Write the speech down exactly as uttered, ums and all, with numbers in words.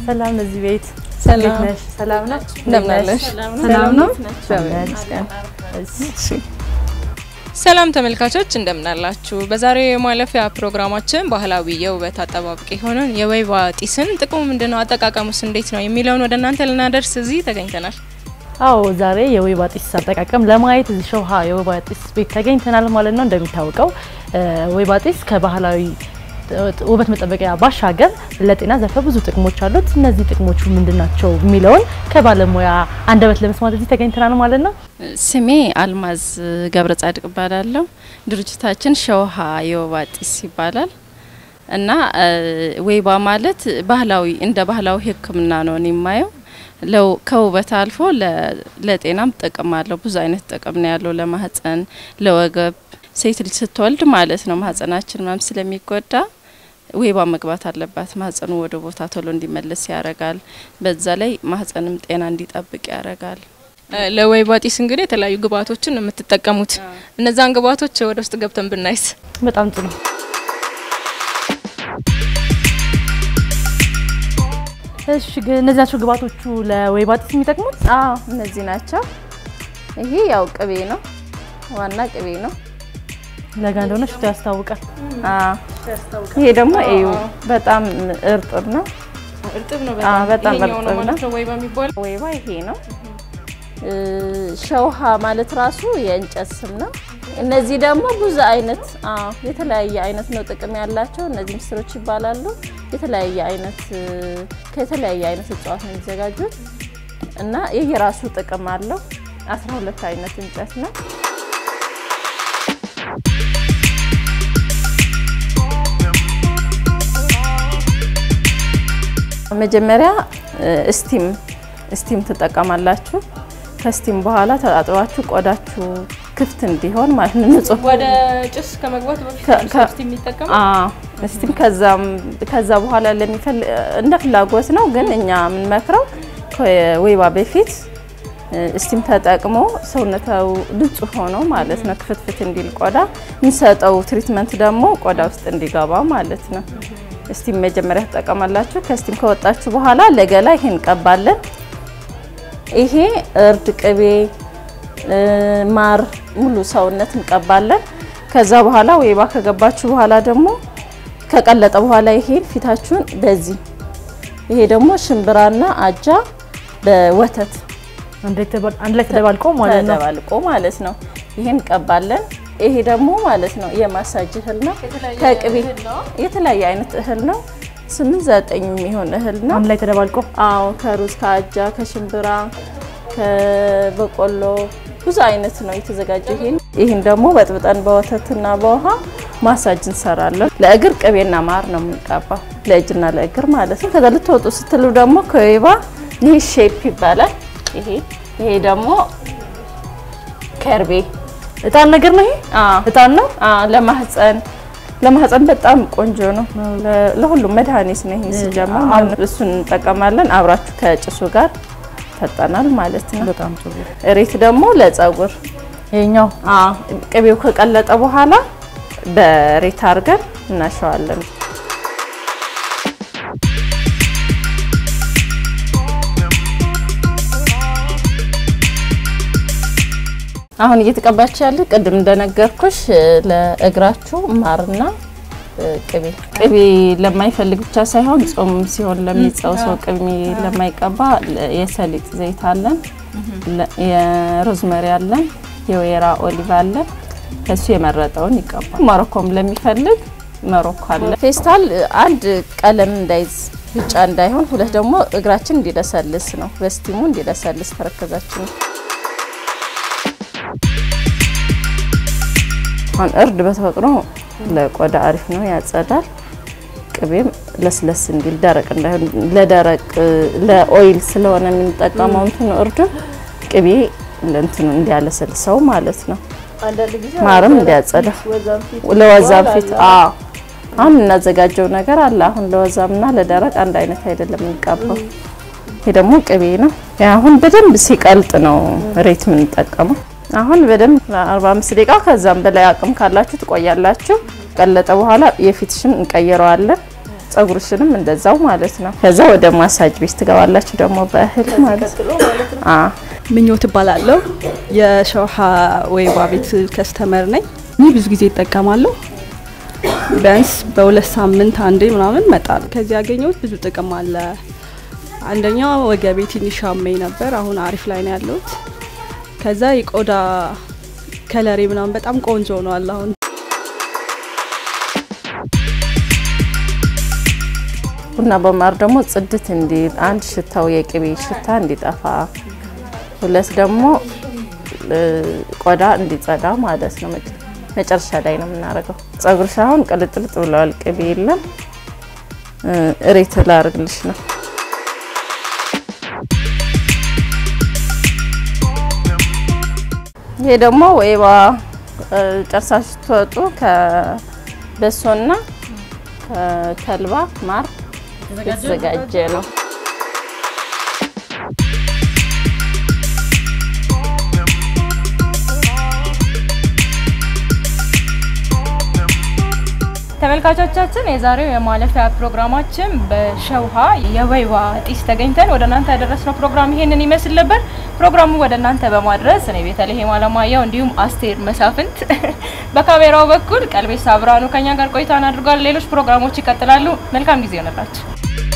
ሰላም እዚህ ቤት ሰላም ነሽ ሰላም ነው እንደምናለሽ ሰላም ነው እሺ ሰላም ተመልካቾች እንደምናላችሁ በዛሬው የማለፊያ ፕሮግራማችን ባህላዊ የውበት አጠባበቅ የሆነን የወይባ ጢስን ጥቅሙ ምንድነው አጠቃቀሙስ እንዴት ነው የሚለውን ወደ እናንተ ልናደርስ እዚህ ተገኝተናል አዎ ዛሬ የወይባ ጢስ አጠቃቀም ለማየት እዚህ ሾሃ የወይባ ጢስ ቤት ተገኝተናል ማለት ነው እንደሚታወቀው ወይባ ጢስ ከባህላዊ ውበት መጠበቂያ ባሻገር ለጤና ዘርፈ ብዙ ጥቅሞች አሉት እነዚህ ጥቅሞቹ ምንድናቸው የሚለውን ከባለሙያ አንደበት ለመስማት እዚህ ተገኝተናል ማለት ነው ስሜ አልማዝ ገብረ ጻድቅ ባላለው ድርጅታችን ሾሃ የወይባ ጢስ ይባላል እና ወይባ ማለት ባህላዊ እንደ ባህላዊ ህክምና ነው የሚማየው ለው ከውበት አልፎ ለጤናም ጥቅም አለው ብዙ አይነት ጥቅም ነው ያለው ለማህፀን ለወገብ ሴት ልጅ ስትወልድ ማለት ነው ማህፀናችን ማም ስለሚጎዳ ወይባ መግባት አለባት ማህፀኑ ወደ ቦታ ቶሎ እንዲመለስ ያረጋል በዛ ላይ ማህፀንም ጤና እንዲጠብቅ ያረጋል ለወይባ ጢስ እንግዲህ የተለያዩ ግብአቶችን የምትጠቀሙት እነዛን ግብአቶች ወደ ውስጥ ገብተን ብናይስ በጣም ጥሩ እሺ እነዚህ ናቸው ግብአቶቹ ለወይባ ጢስ የሚጠቅሙት አዎ እነዚህ ናቸው ይሄ ያው ቅቤ ነው ዋና ቅቤ ነው ለጋ እንደሆነ ሽታ ያስታውቃል አዎ ይሄ ደግሞ እዩ በጣም እርጥብ ነው እርጥብ ነው በጣም እርጥብ ነው ወይባ የሚባል ወይባ ይሄ ነው ሾሃ ማለት ራሱ የእንጨት ስም ነው እነዚህ ደግሞ ብዙ አይነት አዎ የተለያየ አይነት ነው ጥቅም ያላቸው እነዚህ ምስሮች ይባላሉ የተለያየ አይነት ከተለያየ አይነት እጽዋት ነው የሚዘጋጁት እና የየራሱ ጥቅም አለው አስራ ሁለት አይነት እንጨት ነው መጀመሪያ ስቲም ስቲም ተጠቀማላችሁ ከስቲም በኋላ ተጣጥባችሁ ቆዳችሁ ክፍት እንዲሆን ማለት ነው ንጹህ ወደ ጭስ ከመግባት በፊት ስቲም ይተከም አዎ ስቲም ከዛም ከዛ በኋላ ለሚፈል እንደ ፍላጎት ነው ግን እኛ ምን መክረው ወይባ በፊት ስቲም ተጠቅሞ ሰውነታው ንጹህ ሆኖ ማለት ነው ክፍትፍት እንዲል ቆዳ እንሰጠው ትሪትመንት ደግሞ ቆዳ ውስጥ እንዲገባ ማለት ነው ስቲም መጀመሪያ ተጠቀማላችሁ ከስቲም ከወጣችሁ በኋላ ለገላ ይሄን ቀባለን ይሄ እርድ ቅቤ ማር ሙሉ ሰውነት እንቀባለን ከዛ በኋላ ወይባ ከገባችሁ በኋላ ደግሞ ከቀለጠ በኋላ ይሄን ፊታችሁን በዚህ ይሄ ደግሞ ሽምብራና አጃ በወተት አንድ ላይ ተደባልቆ ማለት ነው ተደባልቆ ማለት ነው ይሄን ቀባለን ይሄ ደግሞ ማለት ነው የማሳጅ እህል ነው ከቅቤ የተለያየ አይነት እህል ነው ስምንት ዘጠኝ የሚሆን እህል ነው አንድ ላይ ተደባልቆ አዎ ከሩዝ ከአጃ ከሽምብራ ከበቆሎ ብዙ አይነት ነው የተዘጋጀ ይሄን ይሄን ደግሞ በጥብጠን በወተትና በውሃ ማሳጅ እንሰራለን ለእግር ቅቤና ማር ነው የምንቀባው ለእጅና ለእግር ማለት ነው ከዛ ልትወጡ ስትሉ ደግሞ ከወይባ ይሄ ሼፕ ይባላል ይሄ ይሄ ደግሞ ከርቤ እጣን ነገር ነው ይሄ አዎ እጣን ነው አዎ ለማህፀን ለማህፀን በጣም ቆንጆ ነው ለሁሉም መድኃኒት ነው ይሄ ሲጀመር ማለት እሱን እንጠቀማለን አብራችሁ ከጭሱ ጋር ተጣናል ማለት ነው በጣም ጥሩ ሬት ደግሞ ለፀጉር ይሄኛው አዎ ቅቤው ከቀለጠ በኋላ በሬት አርገን እናሻዋለን አሁን እየተቀባችሁ ያለ ቅድም እንደነገርኩሽ ለእግራችሁ ማርና ቅቤ ቅቤ ለማይፈልግ ብቻ ሳይሆን ጾም ሲሆን ለሚጻው ሰው ቅቤ ለማይቀባ የሰሊጥ ዘይት አለን የሮዝመሪ አለን የወይራ ኦሊቭ አለን ከሱ የመረጠውን ይቀባ ማሮኮም ለሚፈልግ ማሮኮ አለ ፌስታል አንድ ቀለም እንዳይዝ ብቻ እንዳይሆን ሁለት ደግሞ እግራችን እንዲለሰልስ ነው በስቲሙ እንዲለሰልስ ተረከዛችን አን እርድ በተፈጥሮ ለቆዳ አሪፍ ነው ያጸዳል ቅቤም ለስለስ እንዲል ደረቅ እንዳይሆን ለደረቅ ለኦይል ስለሆነ የምንጠቀመው እንትን እርድ ቅቤ ለእንትን እንዲያለሰልሰው ማለት ነው ማርም እንዲያጸዳ ለወዛም ፊት አዎ አሁን እናዘጋጀው ነገር አለ አሁን ለወዛምና ለደረቅ አንድ አይነት አይደለም እንቀባው ይሄ ደግሞ ቅቤ ነው አሁን በደንብ ሲቀልጥ ነው ሬት ምን ተጠቀመው አሁን በደንብ አርባ አምስት ደቂቃ ከዛም በላይ አቅም ካላችሁ ትቆያላችሁ ቀለጠ በኋላ የፊትሽን እንቀየረዋለን ጸጉርሽንም እንደዛው ማለት ነው ከዛ ወደ ማሳጅ ቤት ትገባላችሁ ደግሞ በእህል ማለት ነው አ ምኞት ባላለው የሸውሃ ወይባ ቤት ከስተመር ነኝ ምን ብዙ ጊዜ ተጠቀማለሁ ቢያንስ በሁለት ሳምንት አንዴ ምናምን መጣል ከዚህ ያገኘሁት ብዙ ጥቅም አለ አንደኛው ወገቤ ትንሽ ያመኝ ነበር አሁን አሪፍ ላይ ነው ያለሁት ከዛ የቆዳ ከለሬ ምናምን በጣም ቆንጆ ነው አሁን ቡና በማር ደግሞ ጽድት እንዲ አንድ ሽታው የቅቤ ሽታ እንዲጠፋ ሁለት ደግሞ ቆዳ እንዲጸዳ ማለት ነው መጨረሻ ላይ ነው የምናረጋው ጸጉርሽ አሁን ቅልጥልጥ ብሏል ቅቤ የለም እሬት ላርግልሽ ነው ይሄ ደግሞ ወይባ ጨርሳሽ ተወጡ ከበሶና ከልባ ማር የተዘጋጀ ነው ተመልካቾቻችን የዛሬው የማለፊያ ፕሮግራማችን በሸውሃ የወይባ ጢስ ተገኝተን ወደናንተ ያደረስነው ፕሮግራም ይሄንን ይመስል ነበር ፕሮግራሙ ወደናንተ በማድረስ እኔ ቤተልሔም አለማየሁ እንዲሁም አስቴር መሳፍንት በካሜራው በኩል ቀልቤ ሳብራኑ ከኛ ጋር ቆይታን አድርጓል ሌሎች ፕሮግራሞች ይቀጥላሉ መልካም ጊዜ ይሆንላችሁ